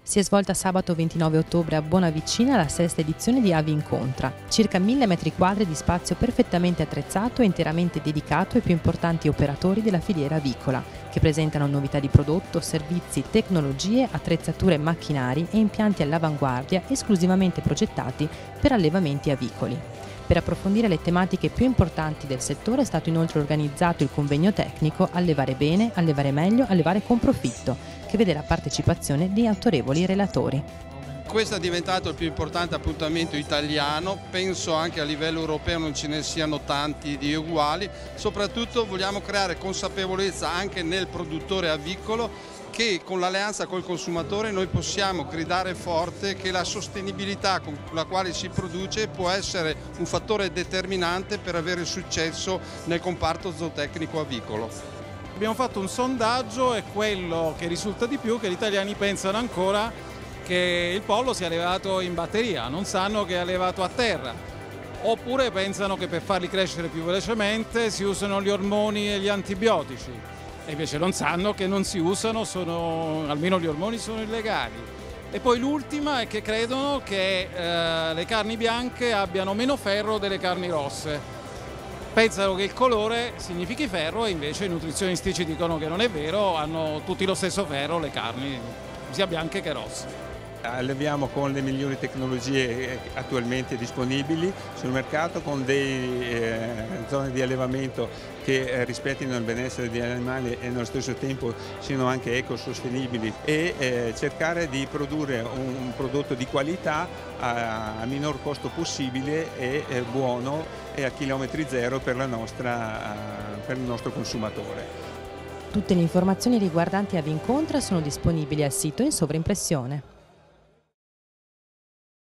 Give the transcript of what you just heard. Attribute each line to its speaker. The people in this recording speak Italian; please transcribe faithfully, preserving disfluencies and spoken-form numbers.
Speaker 1: Si è svolta sabato ventinove ottobre a Bonavicina la sesta edizione di Avi Incontra. Circa mille metri quadri di spazio perfettamente attrezzato e interamente dedicato ai più importanti operatori della filiera avicola, che presentano novità di prodotto, servizi, tecnologie, attrezzature macchinari e impianti all'avanguardia esclusivamente progettati per allevamenti avicoli. Per approfondire le tematiche più importanti del settore è stato inoltre organizzato il convegno tecnico Allevare bene, allevare meglio, allevare con profitto, che vede la partecipazione di autorevoli relatori.
Speaker 2: Questo è diventato il più importante appuntamento italiano, penso anche a livello europeo non ce ne siano tanti di uguali, soprattutto vogliamo creare consapevolezza anche nel produttore avicolo che con l'alleanza col consumatore noi possiamo gridare forte che la sostenibilità con la quale si produce può essere un fattore determinante per avere successo nel comparto zootecnico avicolo.
Speaker 3: Abbiamo fatto un sondaggio e quello che risulta di più è che gli italiani pensano ancora che il pollo sia allevato in batteria, non sanno che è allevato a terra, oppure pensano che per farli crescere più velocemente si usano gli ormoni e gli antibiotici. E invece non sanno che non si usano, sono, almeno gli ormoni sono illegali. E poi l'ultima è che credono che eh, le carni bianche abbiano meno ferro delle carni rosse. Pensano che il colore significhi ferro e invece i nutrizionisti ci dicono che non è vero, hanno tutti lo stesso ferro le carni, sia bianche che rosse.
Speaker 4: Alleviamo con le migliori tecnologie attualmente disponibili sul mercato, con delle eh, zone di allevamento che eh, rispettino il benessere degli animali e nello stesso tempo siano anche ecosostenibili e eh, cercare di produrre un, un prodotto di qualità a, a minor costo possibile e eh, buono e a chilometri zero per, la nostra, uh, per il nostro consumatore.
Speaker 1: Tutte le informazioni riguardanti Avi Incontra sono disponibili al sito in sovraimpressione.